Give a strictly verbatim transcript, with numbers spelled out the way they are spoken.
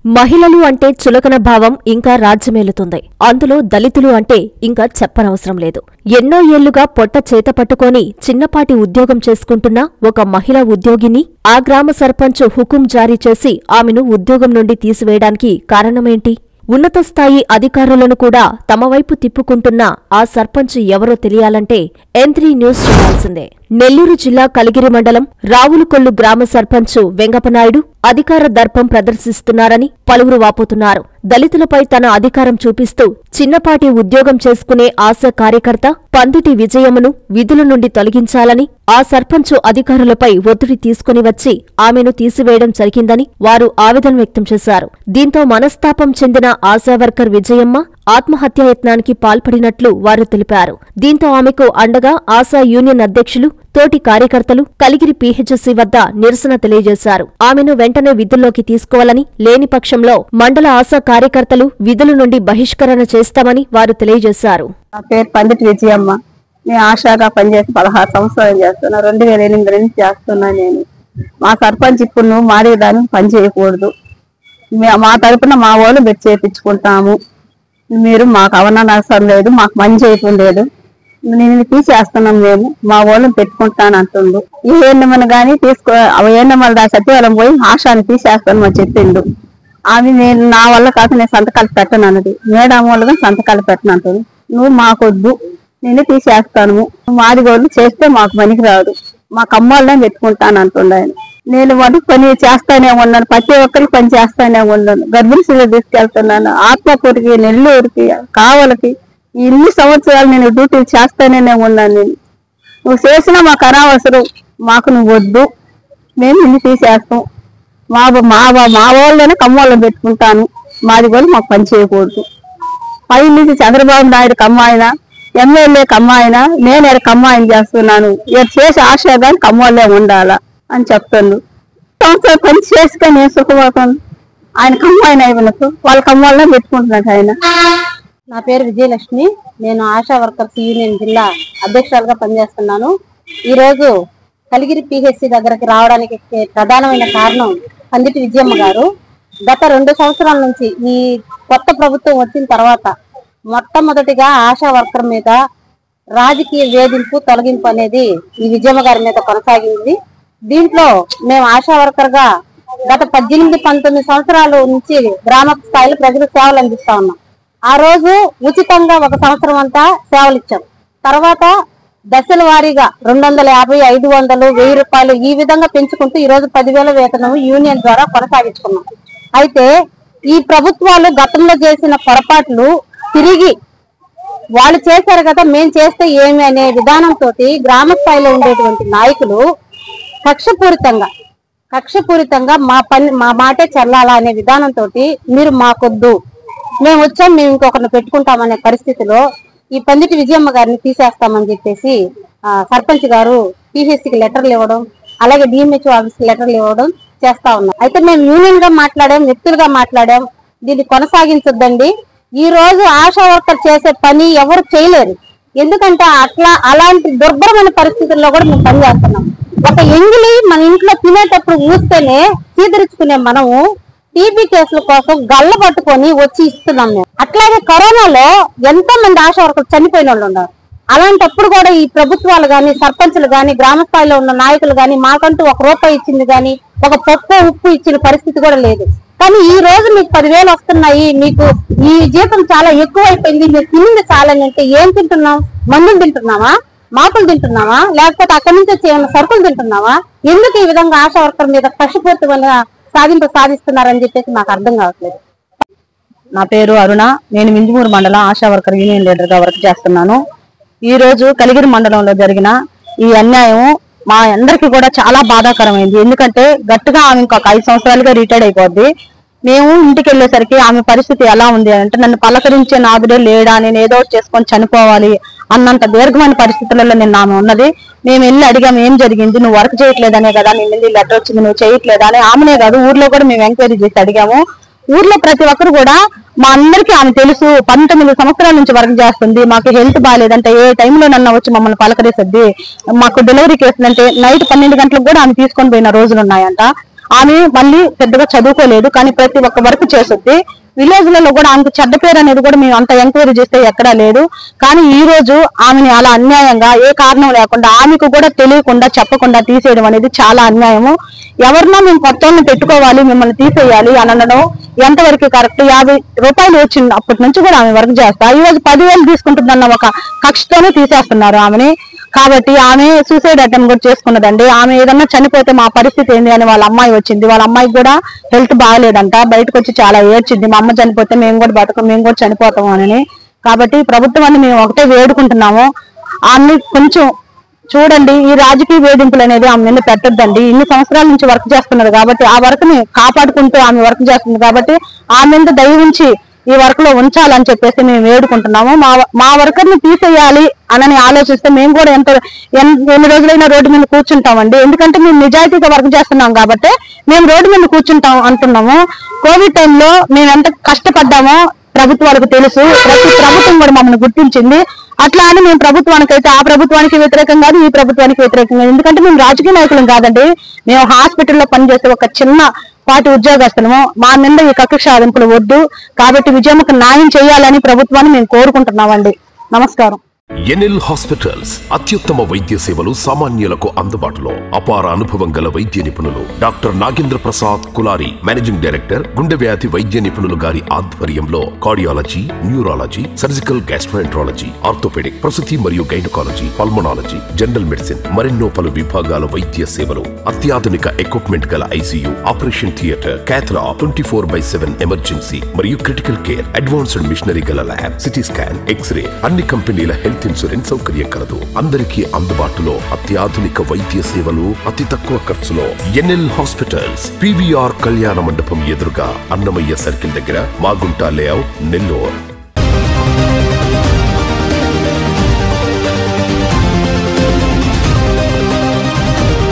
మహిళలు అంటే చులకన భావం ఇంకా రాజ్యమేలుతుంది. అందులో దళితులు అంటే ఇంకా చెప్పనవసరం లేదు. ఎన్నో ఏళ్లుగా పొట్ట చేత పట్టుకొని చిన్నపాటి ఉద్యోగం చేసుకుంటున్న ఒక మహిళా ఉద్యోగిని ఆ గ్రామ సర్పంచ్ హుకుం జారీ చేసి ఆమెను ఉద్యోగం నుండి తీసివేయడానికి కారణమేంటి? ఉన్నత స్థాయి అధికారులను కూడా తమ వైపు తిప్పుకుంటున్న ఆ సర్పంచ్ ఎవరో తెలియాలంటే ఎన్ త్రీ న్యూస్ చూడాల్సిందే. నెల్లూరు జిల్లా కలిగిరి మండలం రావులకొల్లు గ్రామ సర్పంచ్ వెంగపనాయుడు అధికార దర్పం ప్రదర్శిస్తున్నారని పలువురు వాపోతున్నారు. దళితులపై తన అధికారం చూపిస్తూ చిన్నపాటి ఉద్యోగం చేసుకునే ఆశ కార్యకర్త పందిటి విజయమ్మను విధుల నుండి తొలగించాలని ఆ సర్పంచ్ అధికారులపై ఒత్తిడి తీసుకుని వచ్చి ఆమెను తీసివేయడం జరిగిందని వారు ఆవేదన వ్యక్తం చేశారు. దీంతో మనస్తాపం చెందిన ఆశా వర్కర్ విజయమ్మ ఆత్మహత్యాయత్నానికి పాల్పడినట్లు వారు తెలిపారు. దీంతో ఆమెకు అండగా ఆశా యూనియన్ అధ్యక్షులు తోటి కార్యకర్తలు కలిగిరి పీహెచ్సీ వద్ద నిరసన తెలియజేశారు. ఆమెను వెంటనే విధుల్లోకి తీసుకోవాలని, లేని పక్షంలో మండల ఆశా కార్యకర్తలు విధుల నుండి బహిష్కరణ చేస్తామని వారు తెలియజేశారు. నా పేరు పండిట్ విజయమ్మ. నేను ఆశాగా పనిచేసి పదహారు సంవత్సరాలు చేస్తున్నా. రెండు వేల ఎనిమిది నుంచి చేస్తున్నా. నేను మా సర్పంచ్ ఇప్పుడు నువ్వు మారే దాన్ని పని చేయకూడదు, మా తరపున మా వాళ్ళు పెట్టి చేయించుకుంటాము, మీరు మాకు అవనవసరం లేదు, మాకు పని చేయటం లేదు, నేను తీసేస్తున్నాం, మేము మా వాళ్ళని పెట్టుకుంటాను అంటుండు. ఏ ఎన్నమని కానీ తీసుకో ఎన్నమల దా సత్యవరం పోయి ఆశాన్ని తీసేస్తాను అని చెప్పిండు. ఆమె నేను నా వల్ల కాదు, నేను సంతకాలు పెట్టను అన్నది. మేడం వాళ్ళగా సంతకాలు పెట్టను అంటుంది. నువ్వు మాకొద్దు, నేను తీసేస్తాను, మాది వాళ్ళు చేస్తే మాకు పనికి రాదు, మా కమ్మోళ్ళనే పెట్టుకుంటాను అంటుండ ఆయన. నేను వాళ్ళు పని చేస్తానే ఉన్నాను, ప్రతి ఒక్కరికి పని చేస్తానే ఉన్నాను. గర్భిణీలు తీసుకెళ్తున్నాను, ఆత్మకూరికి, నెల్లూరుకి, కావలకి ఇన్ని సంవత్సరాలు నేను డ్యూటీలు చేస్తానే ఉన్నాను. నేను నువ్వు చేసినా మాకు అనవసరం, మాకు నువ్వు వద్దు, మేము ఇన్ని తీసేస్తాం, మా మా మా వాళ్ళనే కమ్మోళ్ళని పెట్టుకుంటాను, మాది కూడా మాకు పని చేయకూడదు. పై నుంచి చంద్రబాబు నాయుడు కమ్మాయినా, ఎమ్మెల్యే కమ్మాయినా, నేను ఎక్కడ కమ్మాయిని చేస్తున్నాను, ఎక్కడ చేసి ఆశ కానీ కమ్మోళ్ళే ఉండాలా అని చెప్తాను. సంవత్సరం పని చేసుకొని నేను సుఖపోతాను. ఆయన కమ్మాయిన అయినప్పుడు వాళ్ళ కమ్మోళ్ళనే పెట్టుకుంటున్నాడు ఆయన. నా పేరు విజయలక్ష్మి. నేను ఆశా వర్కర్స్ యూనియన్ జిల్లా అధ్యక్షురాలుగా పనిచేస్తున్నాను. ఈ రోజు కలిగిరి పిహెచ్సి దగ్గరికి రావడానికి ప్రధానమైన కారణం పందిటి విజయమ్మ గారు. గత రెండు సంవత్సరాల నుంచి ఈ కొత్త ప్రభుత్వం వచ్చిన తర్వాత మొట్టమొదటిగా ఆశా వర్కర్ మీద రాజకీయ వేధింపు, తొలగింపు అనేది ఈ విజయమ్మ గారి మీద కొనసాగింది. దీంట్లో మేము ఆశా వర్కర్ గా గత పద్దెనిమిది పంతొమ్మిది సంవత్సరాల నుంచి గ్రామ స్థాయిలో ప్రజలకు సేవలు అందిస్తా ఉన్నాం. ఆ రోజు ఉచితంగా ఒక సంవత్సరం అంతా సేవలు ఇచ్చాం. తర్వాత దశల వారీగా రెండు వందల యాభై ఐదు వందలు వెయ్యి రూపాయలు ఈ విధంగా పెంచుకుంటూ ఈ రోజు పదివేల వేతనం యూనియన్ ద్వారా కొనసాగించుకున్నాం. అయితే ఈ ప్రభుత్వాలు గతంలో చేసిన పొరపాట్లు తిరిగి వాళ్ళు చేశారు కదా, మేం చేస్తే ఏమి అనే విధానంతో గ్రామ స్థాయిలో ఉండేటువంటి నాయకులు కక్షపూరితంగా కక్షపూరితంగా మా పని మా మాటే చెల్లాలా అనే విధానంతో మీరు మాకొద్దు, మేము వచ్చాం, మేము ఇంకొకరిని పెట్టుకుంటామనే పరిస్థితిలో ఈ పందిటి విజయమ్మ గారిని తీసేస్తామని చెప్పేసి సర్పంచ్ గారు పిహెచ్సికి లెటర్లు ఇవ్వడం, అలాగే డిఎంహెచ్ఓ ఆఫీస్కి లెటర్లు ఇవ్వడం చేస్తా ఉన్నాం. అయితే మేము యూనియన్ గా మాట్లాడాం, వ్యక్తులుగా మాట్లాడాం, దీన్ని కొనసాగించొద్దండి. ఈ రోజు ఆశా వర్కర్ చేసే పని ఎవరు చేయలేరు. ఎందుకంటే అట్లా అలాంటి దుర్భరమైన పరిస్థితుల్లో కూడా మేము పనిచేస్తున్నాం. ఒక ఎంగిలి మన ఇంట్లో తినేటప్పుడు ఊస్తేనే చీదరించుకునే మనము టీబీ కేసుల కోసం గల్ల పట్టుకొని వచ్చి ఇస్తున్నాం మేము. అట్లాగే కరోనాలో ఎంతో మంది ఆశా వర్కర్లు చనిపోయిన వాళ్ళు ఉన్నారు. అలాంటప్పుడు కూడా ఈ ప్రభుత్వాలు గాని, సర్పంచులు గాని, గ్రామ స్థాయిలో ఉన్న నాయకులు గాని మాకంటూ ఒక రూపాయి ఇచ్చింది గాని, ఒక పప్పు ఉప్పు ఇచ్చిన పరిస్థితి కూడా లేదు. కానీ ఈ రోజు మీకు పదివేలు వస్తున్నాయి, మీకు ఈ జీతం చాలా ఎక్కువైపోయింది, మీరు తినింది చాలని అంటే ఏం తింటున్నాం? మందులు తింటున్నావా, మాకులు తింటున్నావా, లేకపోతే అక్కడి నుంచి వచ్చే సరుకులు తింటున్నావా? ఎందుకు ఈ విధంగా ఆశా వర్కర్ మీద కక్షపూర్తిగా సాధింపు సాధిస్తున్నారని చెప్పేసి నాకు అర్థం కావట్లేదు. నా పేరు అరుణ. నేను మింజమూరు మండలం ఆశా వర్కర్ యూనియన్ లీడర్ గా వర్క్ చేస్తున్నాను. ఈ రోజు కలిగిరి మండలంలో జరిగిన ఈ అన్యాయం మా అందరికి కూడా చాలా బాధాకరమైంది. ఎందుకంటే గట్టిగా ఆమె ఇంకొక ఐదు సంవత్సరాలుగా రిటైర్డ్ అయిపోద్ది. మేము ఇంటికి వెళ్ళేసరికి ఆమె పరిస్థితి ఎలా ఉంది అంటే, నన్ను పలకరించే నాదుడే లేడా, నేను ఏదో చేసుకొని చనిపోవాలి అన్నంత దీర్ఘమైన పరిస్థితులలో నేను ఆమె ఉన్నది. మేము వెళ్ళి అడిగాము, ఏం జరిగింది, నువ్వు వర్క్ చేయట్లేదనే కదా నేను లెటర్ వచ్చింది, నువ్వు చేయట్లేదా అని. ఆమెనే కాదు ఊర్లో కూడా మేము ఎంక్వైరీ చేసి అడిగాము. ఊర్లో ప్రతి ఒక్కరు కూడా మా అందరికీ ఆమె తెలుసు, పంతొమ్మిది సంవత్సరాల నుంచి వర్క్ చేస్తుంది, మాకు హెల్త్ బాగాలేదంటే ఏ టైంలో నన్ను వచ్చి మమ్మల్ని పలకరిస్తుంది, మాకు డెలివరీ కేసులు అంటే నైట్ పన్నెండు గంటలకు కూడా ఆమె తీసుకొని పోయిన రోజులు ఉన్నాయంట. ఆమె మళ్ళీ పెద్దగా చదువుకోలేదు, కానీ ప్రతి ఒక్క వర్క్ చేస్తుంది. విలేజ్ లలో కూడా ఆమెకు చెడ్డ పేరు అనేది కూడా మేము అంత ఎంక్వైరీ చేస్తే ఎక్కడా లేదు. కానీ ఈ రోజు ఆమెని అలా అన్యాయంగా ఏ కారణం లేకుండా ఆమెకు కూడా తెలియకుండా చెప్పకుండా తీసేయడం అనేది చాలా అన్యాయము. ఎవరినో మేము కొత్తల్ని పెట్టుకోవాలి, మిమ్మల్ని తీసేయాలి అని అనడం ఎంతవరకు కరెక్ట్? యాభై రూపాయలు వచ్చింది అప్పటి నుంచి కూడా ఆమె వర్క్ చేస్తా ఈ రోజు పదివేలు తీసుకుంటుందన్న ఒక కక్షతోనే తీసేస్తున్నారు ఆమెని. కాబట్టి ఆమె సూసైడ్ అటెంప్ట్ కూడా చేసుకున్నదండి. ఆమె ఏదన్నా చనిపోతే మా పరిస్థితి ఏంది అని వాళ్ళ అమ్మాయి వచ్చింది. వాళ్ళ అమ్మాయికి కూడా హెల్త్ బాగాలేదంట, బయటకు వచ్చి చాలా ఏడ్చింది, మా అమ్మ చనిపోతే మేము కూడా బతకం, మేము కూడా చనిపోతాము అని. కాబట్టి ప్రభుత్వాన్ని మేము ఒకటే వేడుకుంటున్నాము, ఆమె కొంచెం చూడండి. ఈ రాజకీయ వేధింపులు అనేది ఆమె మీద పెట్టొద్దండి. ఇన్ని సంవత్సరాల నుంచి వర్క్ చేస్తున్నారు కాబట్టి ఆ వర్క్ ని కాపాడుకుంటూ ఆమె వర్క్ చేస్తుంది కాబట్టి ఆమె మీద దయ ఉంచి ఈ వర్క్ లో ఉంచాలని చెప్పేసి మేము వేడుకుంటున్నాము. మా మా వర్కర్ ని తీసేయాలి అని ఆలోచిస్తే మేము కూడా ఎంత ఎన్ని రోజులైనా రోడ్డు మీద కూర్చుంటామండి. ఎందుకంటే మేము నిజాయితీగా వర్క్ చేస్తున్నాం కాబట్టి మేము రోడ్డు మీద కూర్చుంటాం అంటున్నాము. కోవిడ్ టైంలో మేము ఎంత కష్టపడ్డామో ప్రభుత్వాలకు తెలుసు, ప్రతి ప్రభుత్వం కూడా మమ్మల్ని గుర్తించింది. అట్లా అని మేము ప్రభుత్వానికి అయితే ఆ ప్రభుత్వానికి వ్యతిరేకం కాదు, ఈ ప్రభుత్వానికి వ్యతిరేకం కాదు. ఎందుకంటే మేము రాజకీయ నాయకులం కాదండి, మేము హాస్పిటల్లో పనిచేసే ఒక చిన్న పార్టీ ఉద్యోగస్తులము. మా మీద ఈ కక్ష సాధింపులు వద్దు. కాబట్టి విజయమ్మకు న్యాయం చేయాలని ప్రభుత్వాన్ని మేము కోరుకుంటున్నామండి. నమస్కారం. ఎన్ఎల్ హాస్పిటల్స్ అత్యుత్తమ వైద్య సేవలు సామాన్యులకు అందుబాటులో. అపార అనుభవం గల వైద్య నిపుణులు doctor Nagendra Prasad Kulari, managing director, గుండె వ్యాధి వైద్య నిపుణులు గారి ఆధ్వర్యంలో cardiology, neurology, surgical gastroenterology, orthopedic, ప్రసూతి మరియు గైనకాలజీ, పల్మనాలజీ, జనరల్ మెడిసిన్ మరెన్నో పలు విభాగాల వైద్య సేవలు. అత్యాధునిక ఎక్విప్మెంట్ గల ICU, operation theatre, cath lab, twenty four by seven emergency మరియు క్రిటికల్ కేర్, అడ్వాన్స్డ్ మిషనరీ గల ల్యాబ్, సిటీ స్కాన్, ఎక్స్రే, అన్ని కంపెనీల హెల్త్ ఇన్సూరెన్స్ సౌకర్యం కలదు. అందరికీ అందుబాటులో అత్యాధునిక వైద్య సేవలు అతి తక్కువ ఖర్చులో. ఎన్ఎల్ హాస్పిటల్స్, పీవీఆర్ కళ్యాణ మండపం ఎదురుగా, అన్నమయ్య సర్కిల్ దగ్గర, మాగుంట లేఅవుట్, నెల్లూరు.